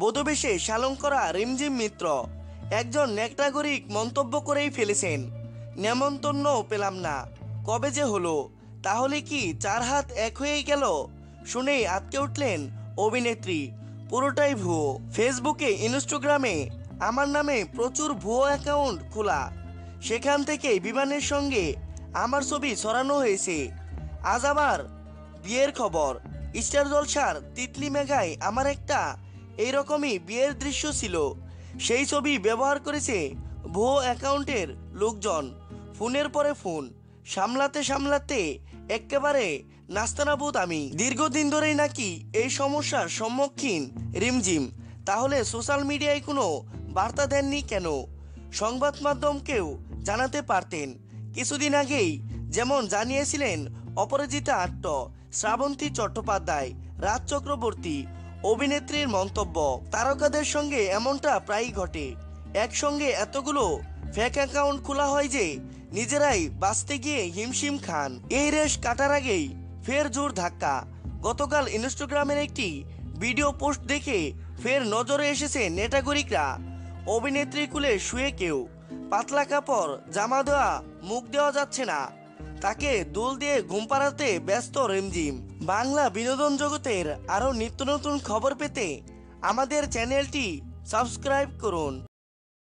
বধূবেশে শালং করা রিমঝিম মিত্র একজন নেকড়াগরিক মন্তব্য করেই ফেলেছেন, নেমন্তন্ন পেলাম না, কবে যে হলো, তাহলে কি 4 হাত এক হয়েই গেল? শুনেই আঁতকে উঠলেন অভিনেত্রী। পুরোটাই ভুয়ো। ফেসবুকে ইনস্টাগ্রামে আমার নামে প্রচুর ভুয়ো অ্যাকাউন্ট খোলা, সেখান থেকে বিমানের সঙ্গে আমার ছবি ছড়ানো হয়েছে। আজ আবার বিয়ের খবর। স্টার জলসার তিতলি মেঘায় আমার একটা এইরকমই বিয়ের দৃশ্য ছিল, সেই ছবি ব্যবহার করেছে ভুয়ো অ্যাকাউন্টের লোকজন। ফোনের পরে ফোন সামলাতে সামলাতে একেবারে নাস্তানাবুদ আমি। দীর্ঘদিন ধরেই নাকি এই সমস্যার সম্মুখীন রিমঝিম। তাহলে সোশ্যাল মিডিয়ায় কোনো বার্তা দেননি কেন? সংবাদ মাধ্যমকেও জানাতে পারতেন। কিছুদিন আগেই যেমন জানিয়েছিলেন অপরাজিতা আট্ট, শ্রাবন্তী চট্টোপাধ্যায়, রাজ চক্রবর্তী। অভিনেত্রীর মন্তব্য, তারকাদের সঙ্গে এমনটা প্রায়ই ঘটে। একসঙ্গে এতগুলো ফেক অ্যাকাউন্ট খোলা হয় যে নিজেরাই বাঁচতে গিয়ে হিমশিম খান। এই রেশ কাটার আগেই ফের জোর ধাক্কা। গতকাল ইনস্টাগ্রামের একটি ভিডিও পোস্ট দেখে ফের নজরে এসেছে নেটাগরিকরা। অভিনেত্রী কুলে শুয়ে কেউ, পাতলা কাপড় জামা দেওয়া, মুখ দেওয়া যাচ্ছে না, তাকে দুল দিয়ে ঘুম পাড়াতে ব্যস্ত রিমঝিম। বাংলা বিনোদন জগতের আরও নিত্য নতুন খবর পেতে আমাদের চ্যানেলটি সাবস্ক্রাইব করুন।